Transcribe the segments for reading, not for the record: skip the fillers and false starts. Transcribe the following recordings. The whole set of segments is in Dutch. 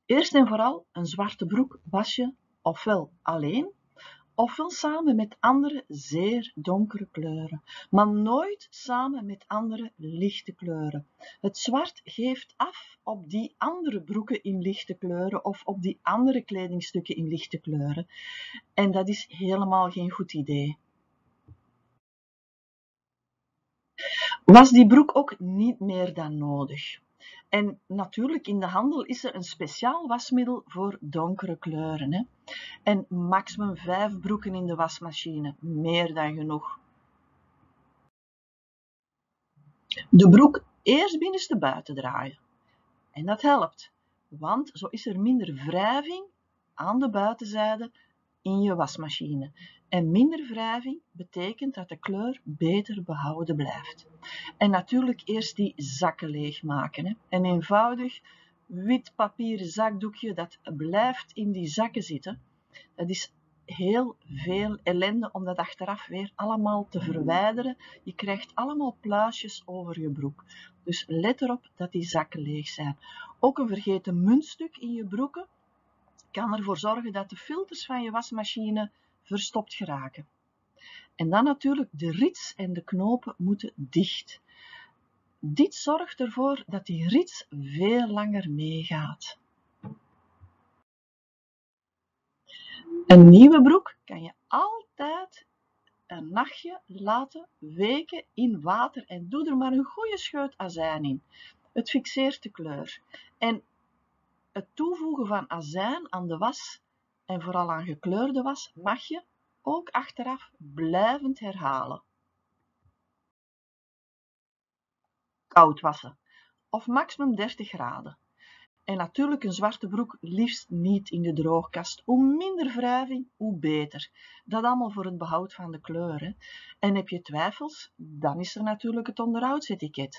Eerst en vooral een zwarte broek was je ofwel alleen, ofwel samen met andere zeer donkere kleuren, maar nooit samen met andere lichte kleuren. Het zwart geeft af op die andere broeken in lichte kleuren of op die andere kledingstukken in lichte kleuren. En dat is helemaal geen goed idee. Was die broek ook niet meer dan nodig. En natuurlijk, in de handel is er een speciaal wasmiddel voor donkere kleuren. Hè? En maximum 5 broeken in de wasmachine, meer dan genoeg. De broek eerst binnenstebuiten draaien. En dat helpt, want zo is er minder wrijving aan de buitenzijde in je wasmachine. En minder wrijving betekent dat de kleur beter behouden blijft. En natuurlijk eerst die zakken leegmaken. Hè. Een eenvoudig wit papieren zakdoekje dat blijft in die zakken zitten. Dat is heel veel ellende om dat achteraf weer allemaal te verwijderen. Je krijgt allemaal pluisjes over je broek. Dus let erop dat die zakken leeg zijn. Ook een vergeten muntstuk in je broeken kan ervoor zorgen dat de filters van je wasmachine verstopt geraken. En dan natuurlijk de rits en de knopen moeten dicht. Dit zorgt ervoor dat die rits veel langer meegaat. Een nieuwe broek kan je altijd een nachtje laten weken in water en doe er maar een goede scheut azijn in. Het fixeert de kleur. En het toevoegen van azijn aan de was en vooral aan gekleurde was mag je ook achteraf blijvend herhalen. Koud wassen of maximum 30 graden. En natuurlijk een zwarte broek liefst niet in de droogkast. Hoe minder wrijving, hoe beter. Dat allemaal voor het behoud van de kleur. Hè. En heb je twijfels, dan is er natuurlijk het onderhoudsetiket.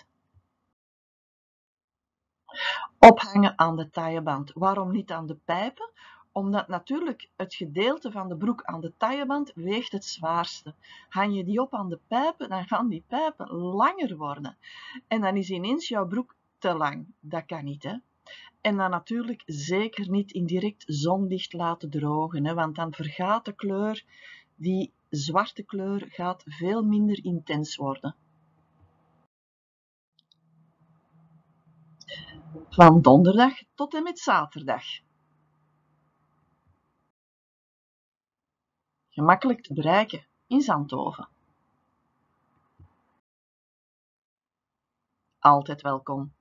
Ophangen aan de tailleband. Waarom niet aan de pijpen? Omdat natuurlijk het gedeelte van de broek aan de tailleband weegt het zwaarste. Hang je die op aan de pijpen, dan gaan die pijpen langer worden. En dan is ineens jouw broek te lang. Dat kan niet, hè. En dan natuurlijk zeker niet in direct zonlicht laten drogen, hè, want dan vergaat de kleur, die zwarte kleur gaat veel minder intens worden. Van donderdag tot en met zaterdag. Gemakkelijk te bereiken in Zandhoven. Altijd welkom.